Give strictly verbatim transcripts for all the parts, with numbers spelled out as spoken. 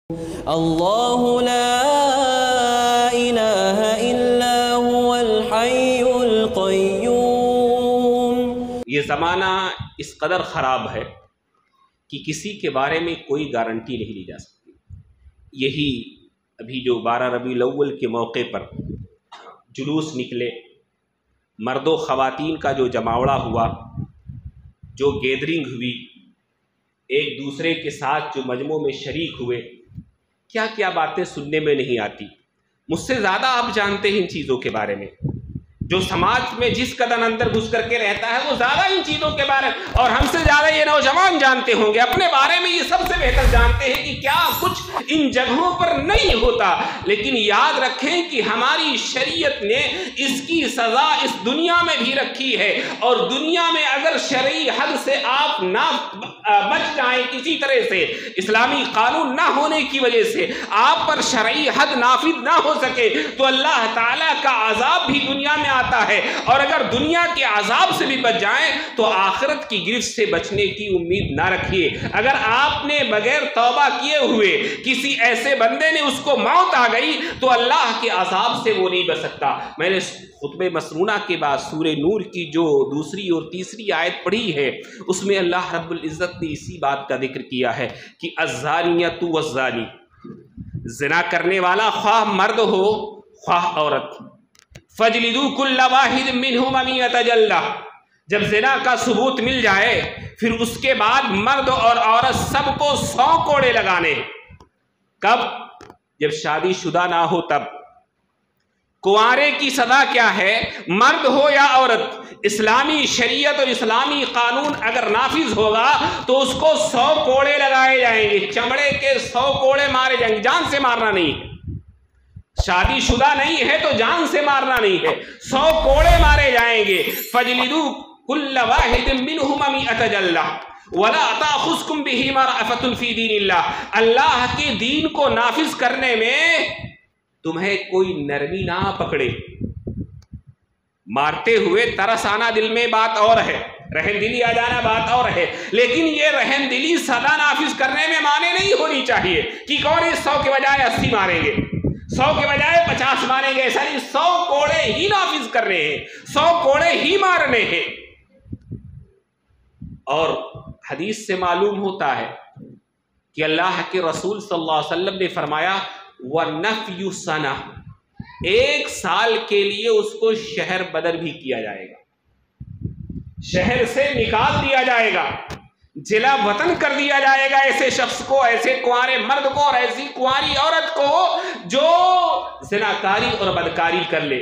اللہ لا الہ الا هو الحی القیوم۔ یہ زمانہ اس قدر خراب ہے کہ کسی کے بارے میں کوئی گارنٹی نہیں لی جا سکتی۔ یہی ابھی جو بارہ ربیع الاول کے موقع پر جلوس نکلے، مرد و خواتین کا جو جماوڑا ہوا، جو گیدرنگ ہوئی، ایک دوسرے کے ساتھ جو مجمع میں شریک ہوئے، کیا کیا باتیں سننے میں نہیں آتی۔ مجھ سے زیادہ آپ جانتے ہیں ان چیزوں کے بارے میں۔ جو سماج میں جس قدر اندر گھس کر کے رہتا ہے وہ زیادہ ان چیزوں کے بارے میں، اور ہم سے زیادہ یہ نوجوان جانتے ہوں گے، اپنے بارے میں یہ سب سے بہتر جانتے ہیں کہ کیا کچھ ان جگہوں پر نہیں ہوتا۔ لیکن یاد رکھیں کہ ہماری شریعت نے اس کی سزا اس دنیا میں بھی رکھی ہے، اور دنیا میں اگر شرعی حد سے آپ نہ بچ جائیں، کسی طرح سے اسلامی قانون نہ ہونے کی وجہ سے آپ پر شرعی حد نافذ نہ ہو سکے تو اللہ تعالیٰ کا عذاب بھی دنیا میں آتا ہے، اور اگر دنیا کے عذاب سے بھی بچ جائیں تو آخرت کی گرفت سے بچنے کی امید نہ رکھیے۔ اگر آپ نے بغیر توبہ کیے ہوئے کسی ایسے بندے نے اس کو موت آ گئی تو اللہ کے عذاب سے وہ نہیں بچ سکتا۔ میں نے خطبہ مسنونہ کے بعد سورہ نور کی جو دوسری اور تیسری آیت پڑھی ہے، اس میں اللہ رب العزت نے اسی بات کا ذکر کیا ہے کہ الزانیۃ والزانی، زنا کرنے والا خواہ مرد ہو خواہ عورت، فَاجْلِدُوا كُلَّ وَاحِدٍ مِّنْهُمَا مِائَةَ جَلْدَةٍ، جب زنا کا ثبوت مل جائے پھر اس کے بعد مرد اور عورت سب کو سو کوڑے لگانے۔ کب؟ جب شادی شدہ نہ ہو تب۔ کنوارے کی سزا کیا ہے؟ مرد ہو یا عورت، اسلامی شریعت اور اسلامی قانون اگر نافذ ہوگا تو اس کو سو کوڑے لگائے جائیں گے، چمڑے کے سو کوڑے مارے جائیں گے، جان سے مارنا نہیں ہے۔ شادی شدہ نہیں ہے تو جان سے مارنا نہیں ہے، سو کوڑے مارے جائیں گے۔ فَاجْلِدُوا كُلَّ وَاحِدٍ مِّنْهُمَا مِائَةَ جَلْدَةٍ وَلَا تَأْخُذْكُمْ بِهِمَا رَأْفَةٌ فِي دِينِ اللَّهِ، اللہ کے دین کو نافذ کرنے میں تمہیں کوئی نرمی نہ پکڑے۔ مارتے ہوئے ترس آنا دل میں بات اور ہے، رحم دلی آ جانا بات اور ہے، لیکن یہ رحم دلی سزا نافذ کرنے میں مانے نہیں ہونی چاہیے کہ کون اس سو کے بجائے اسی ماریں گے، سو کے بجائے پچاس ماریں گے۔ ایسا نہیں، سو کوڑے ہی نافذ کرنے ہیں، سو کوڑے ہی مارنے ہیں۔ اور حدیث سے معلوم ہوتا ہے کہ اللہ کے رسول صلی اللہ علیہ وسلم نے فرمایا وَنَفْيُ سَنَةٍ، ایک سال کے لیے اس کو شہر بدر بھی کیا جائے گا، شہر سے نکال دیا جائے گا، جلا وطن کر دیا جائے گا ایسے شخص کو، ایسے کنوارے مرد کو اور ایسی کنواری عورت کو جو زناکاری اور بدکاری کر لے۔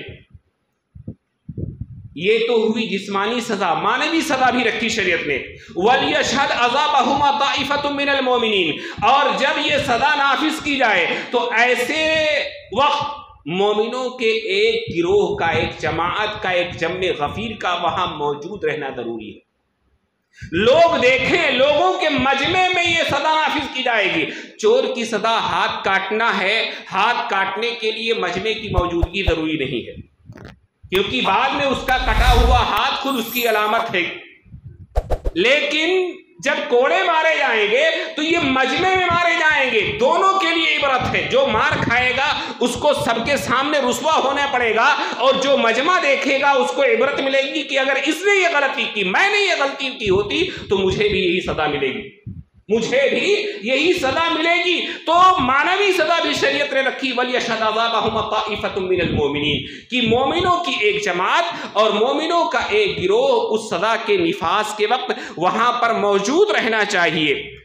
یہ تو ہوئی جسمانی سزا، معنوی سزا بھی رکھی شریعت نے۔ وَلْيَشْهَدْ عَذَابَهُمَا طَائِفَةٌ مِّنَ الْمُؤْمِنِينَ، اور جب یہ سزا نافذ کی جائے تو ایسے وقت مومنوں کے ایک گروہ کا، ایک جماعت کا، ایک جمع غفیر کا وہاں موجود رہنا ضروری ہے۔ لوگ دیکھیں، لوگوں کے مجمع میں یہ سزا نافذ کی جائے گی۔ چور کی سزا ہاتھ کاٹنا ہے، ہاتھ کاٹنے کے لیے مجمع کی موجودگی ضروری نہیں ہے، کیونکہ بعد میں اس کا کٹا ہوا ہاتھ خود اس کی علامت ہے۔ لیکن جب کوڑے مارے جائیں گے تو یہ مجمع میں مارے جائیں گے، دونوں کے لیے عبرت ہے۔ جو مار کھائے گا اس کو سب کے سامنے رسوا ہونا پڑے گا، اور جو مجمع دیکھے گا اس کو عبرت ملے گی کہ اگر اس نے یہ غلطی کی، میں نے یہ غلطی کی ہوتی تو مجھے بھی یہی سزا ملے گی، مجھے بھی یہی سزا ملے گی۔ تو معنوی سزا بھی شریعت نے رکھی، وَلْيَشْهَدْ عَذَابَهُمَا طَائِفَةٌ مِّنَ الْمُؤْمِنِينَ، کہ مومنوں کی ایک جماعت اور مومنوں کا ایک گروہ اس سزا کے نفاذ کے وقت وہاں پر موجود رہنا چاہیے۔